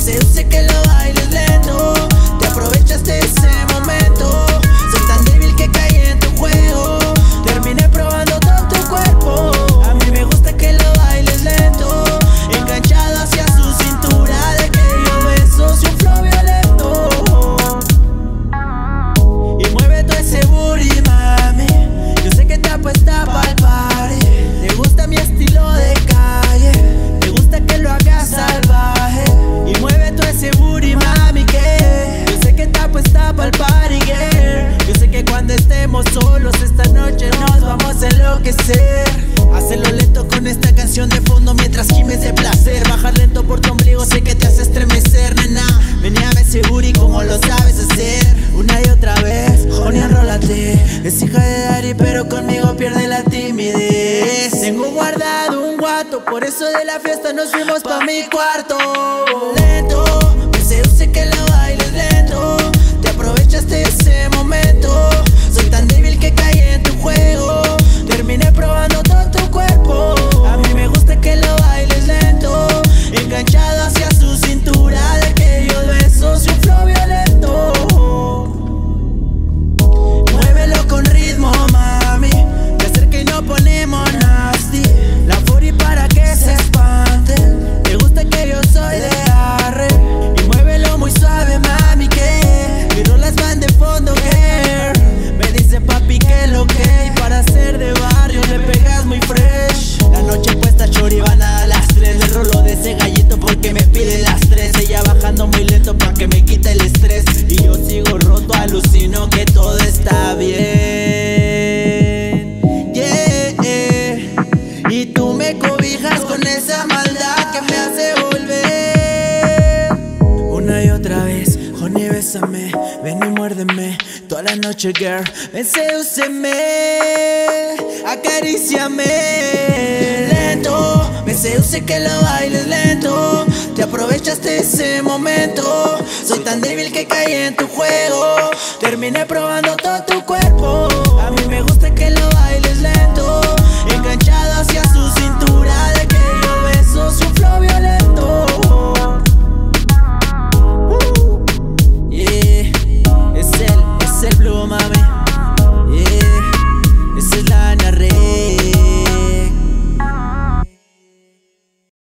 seduce que lo bailes lento. Te aprovechaste ese momento. Soy tan débil que caí en tu juego. Terminé probando todo tu cuerpo. A mí me gusta que lo bailes lento, enganchado hacia su cintura. De aquellos besos y un flow violento. Y mueve todo ese booty, mami. Yo sé que está puesta pa'l party. Te gusta mi estilo de calle, te gusta que lo hagas salvaje. Y mueve todo ese booty, mami, que yo sé que está puesta pa'l party, girl. Yo sé que cuando estemos solos esta noche nos vamos a enloquecer. Hazlo lento con esta canción de fondo mientras gimes de placer. Bajar lento por tu ombligo, sé que te hace estremecer, nena. Meneame ese booty como lo sabes hacer. Una y otra vez, honey, enrólate. Es hija de daddy pero conmigo pierde la timidez. Tengo guardado un guato, por eso de la fiesta nos fuimos pa' mi cuarto. Lento, me seduce que lo bailes lento. Te aprovechaste ese momento. Soy tan débil que caí en tu juego. Terminé probando todo tu cuerpo. A mí me gusta que lo bailes lento, enganchado hacia su cintura. De aquellos besos y un flow violento. Muévelo con ritmo, mami. Te acerca y no ponemos nasty. La fury para que se espante. Te gusta que yo soy de arre. Y muévelo muy suave, mami, que mis rolas van de fondo, girl. Me dice papi que lo que. Y para ser de barrio le pegas muy fresh. La noche puesta chori van a las 3. Le rolo de ese gallito porque me pide las 3. Ella bajando muy lento pa' que me quite el estrés. Y yo sigo roto, alucino que todo está bien. Yeah. Y tú me cobijas con esa maldad que me hace volver. Una y otra vez, honey, bésame, ven y muérdeme toda la noche, girl. Ven, sedúceme, acaríciame. Lento, me seduce que lo bailes lento. Te aprovechaste ese momento. Soy tan débil que caí en tu juego. Terminé probando todo tu cuerpo.